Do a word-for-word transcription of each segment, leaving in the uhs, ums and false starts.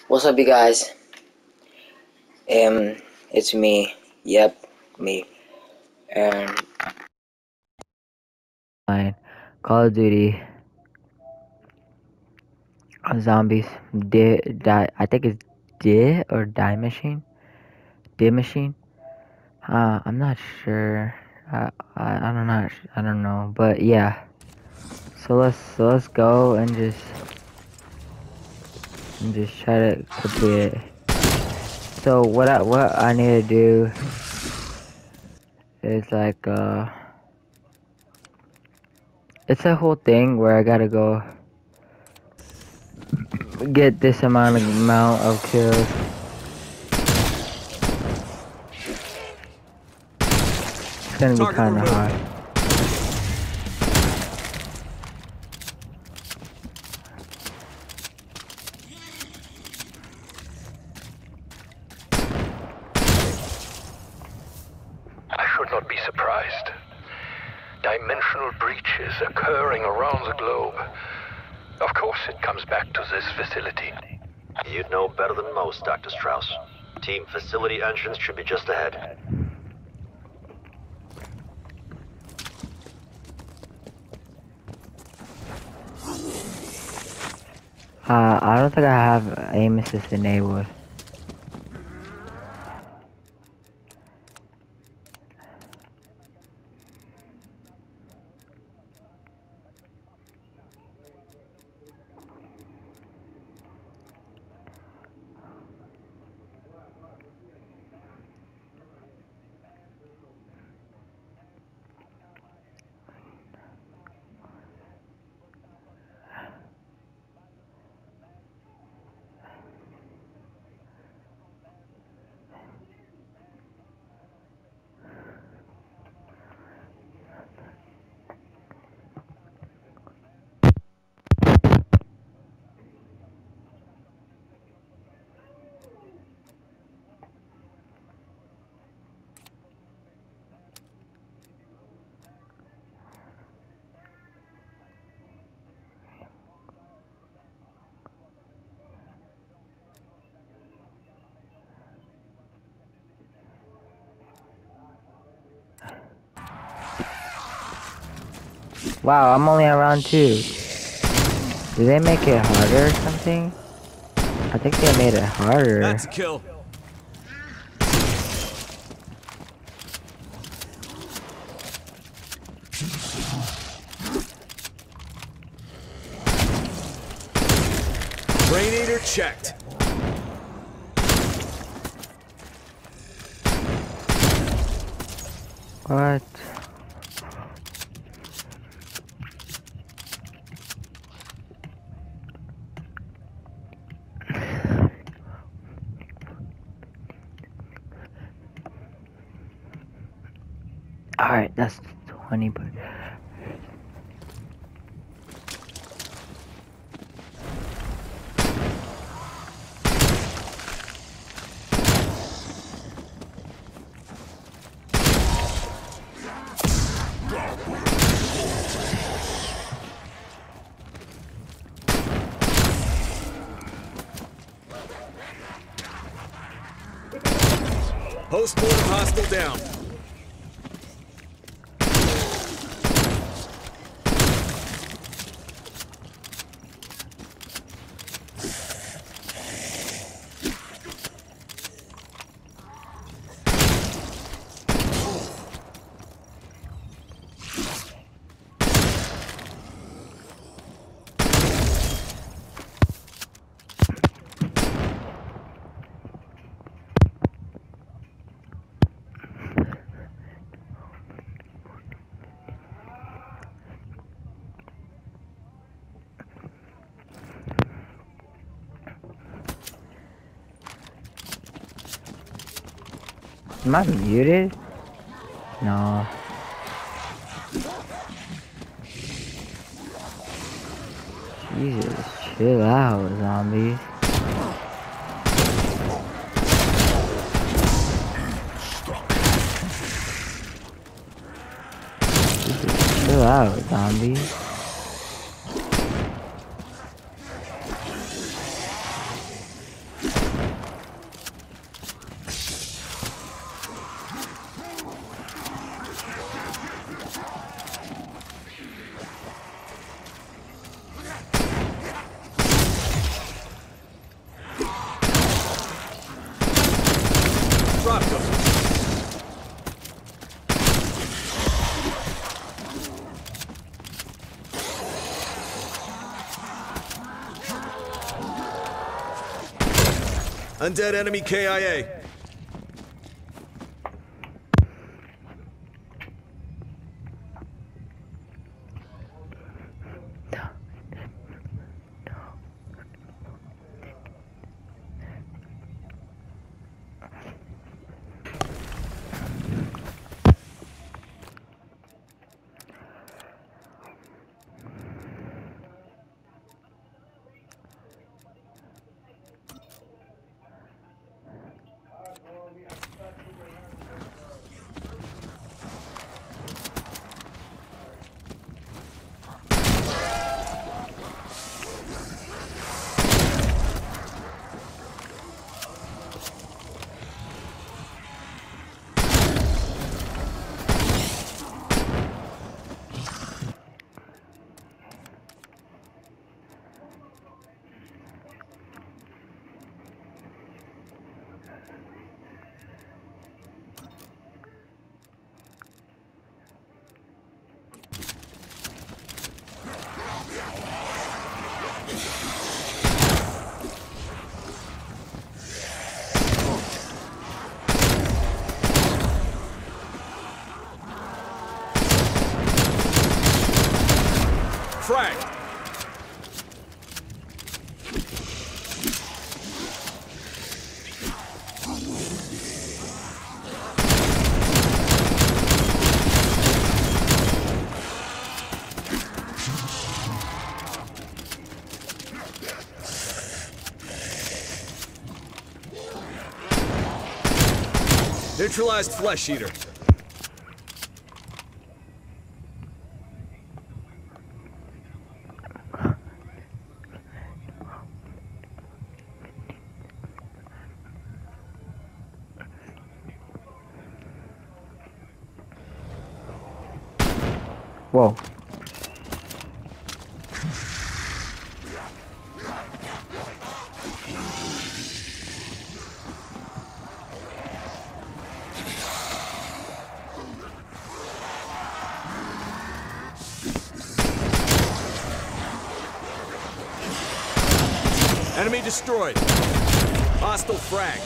What's up, you guys? Um, it's me. Yep, me. Um, Fine. Call of Duty. uh, Zombies. Die, die. I think it's Die or Die Machine. Die Machine. Uh, I'm not sure. Uh, I I don't know. I don't know. But yeah. So let's so let's go and just and just try to complete it. So what I what I need to do is like uh, it's a whole thing where I gotta go get this amount of amount of kills. It's gonna be Target kind of removed. hard. I should not be surprised. Dimensional breaches occurring around the globe. Of course it comes back to this facility. You'd know better than most, Doctor Strauss. Team facility entrance should be just ahead. Uh, I don't think I have aim assist enabled. Wow, I'm only on round two. Did they make it harder or something? I think they made it harder. That's a kill. Brain Eater checked. What? Alright, that's twenty, but... Post-mortem hostile down. Am I muted? No. Jesus, chill out, zombies. Jesus, chill out, zombies. Undead enemy K I A. Frag! Neutralized Flesh Eater. Whoa. Enemy destroyed. Hostile frag.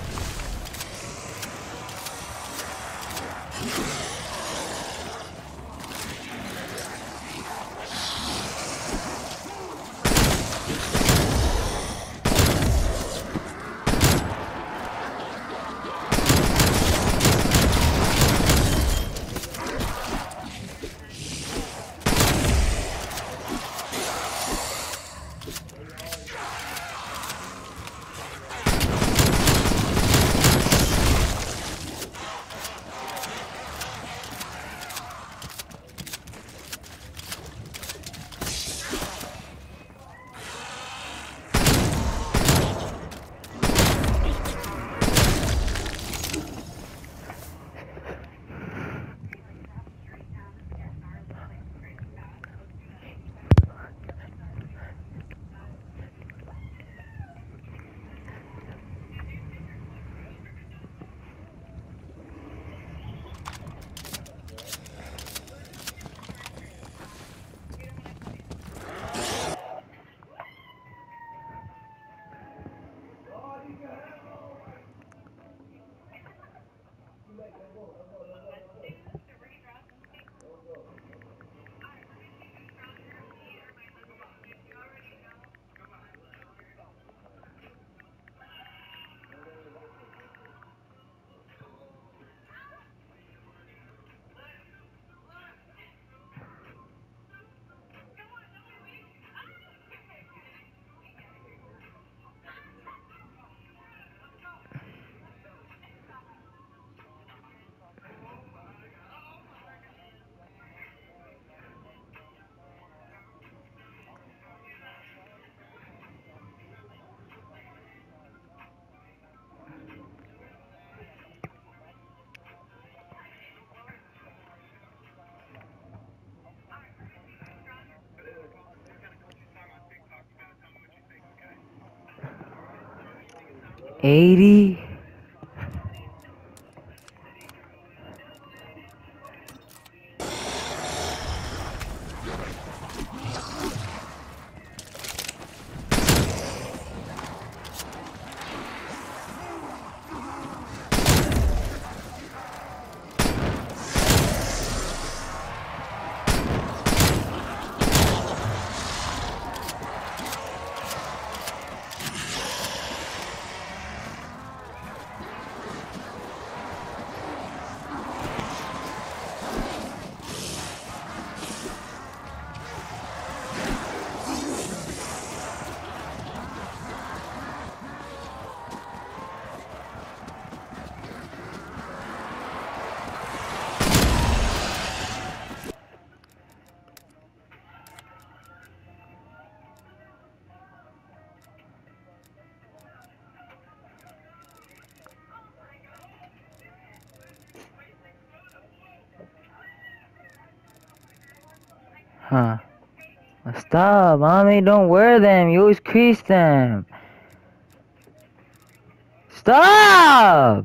eighty. Huh. Stop, mommy, don't wear them. You always crease them. Stop!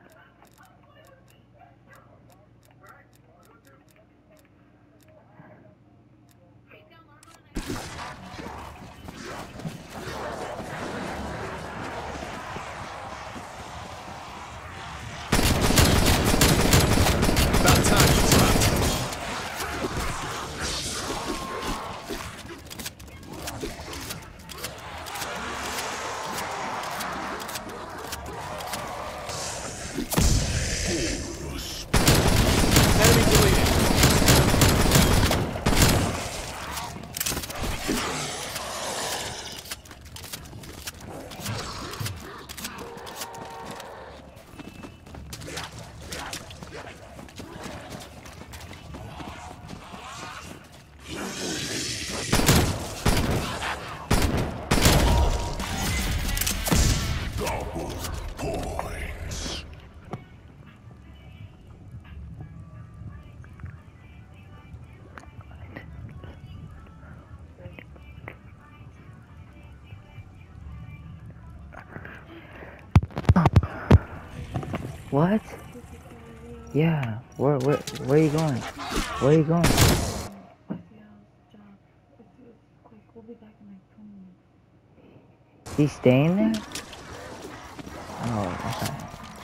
About time you dropped. Enemy deleted. What? Yeah. Where where where are you going? Where are you going? He's staying there? Oh, okay.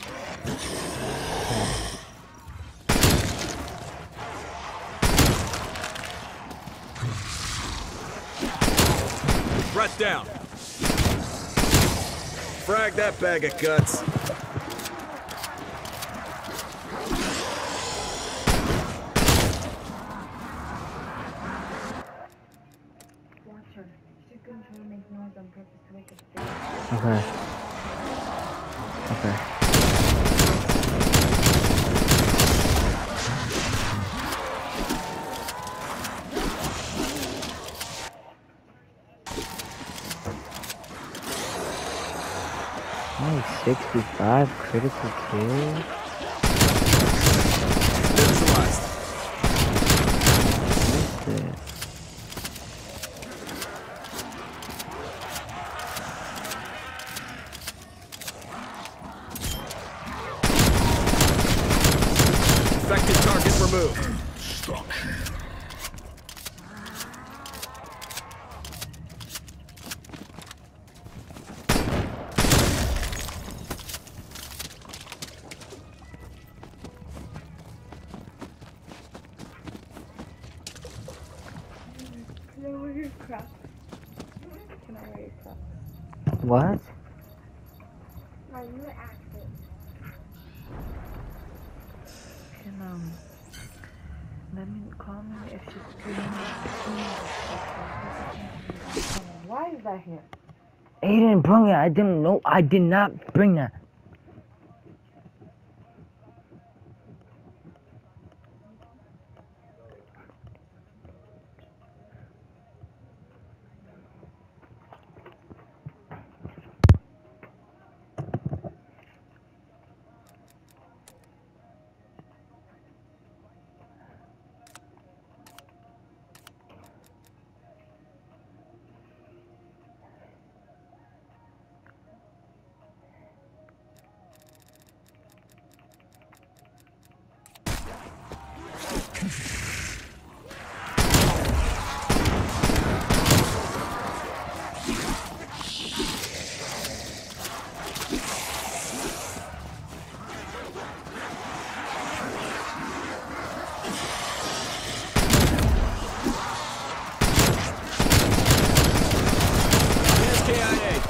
Threat down. Frag that bag of guts. Okay. Okay. Only sixty-five critical kills? Neutralized. What's this? Affected target removed. Can I wear your Crocs? Can I wear your Crocs? What? My new outfit. Can um let me call me if she's screaming. Why is that here? Aiden, bring it. I didn't know. I did not bring that. Here's K I A.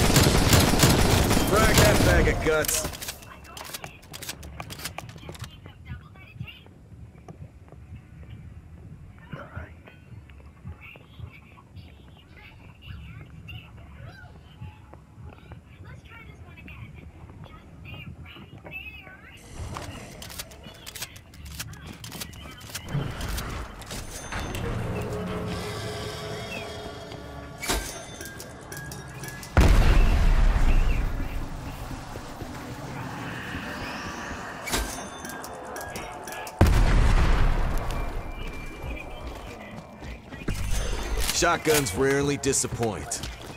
Frag that bag of guts. Shotguns rarely disappoint.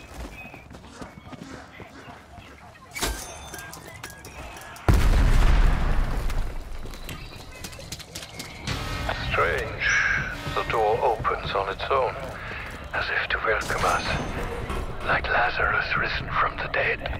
Strange. The door opens on its own, as if to welcome us, like Lazarus risen from the dead.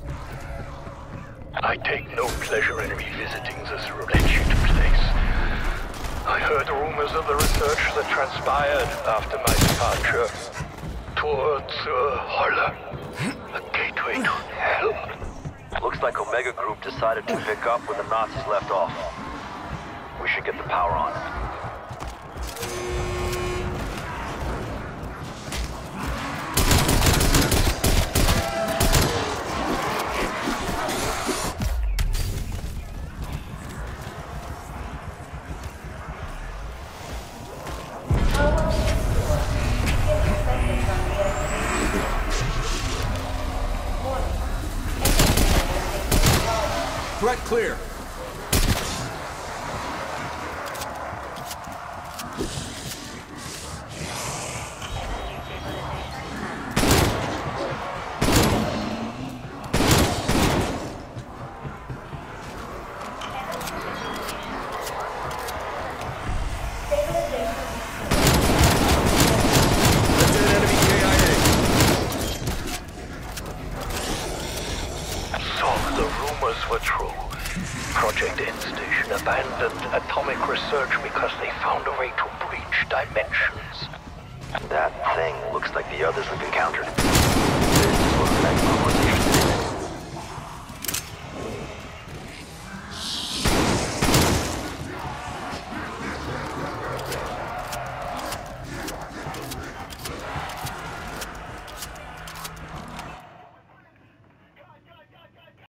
I take no pleasure in revisiting this wretched place. I heard rumors of the research that transpired after my departure towards uh, Holler, a gateway to hell. Looks like Omega Group decided to pick up where the Nazis left off. We should get the power on. Threat clear. Were true. Project End Station abandoned atomic research because they found a way to breach dimensions. That thing looks like the others have encountered.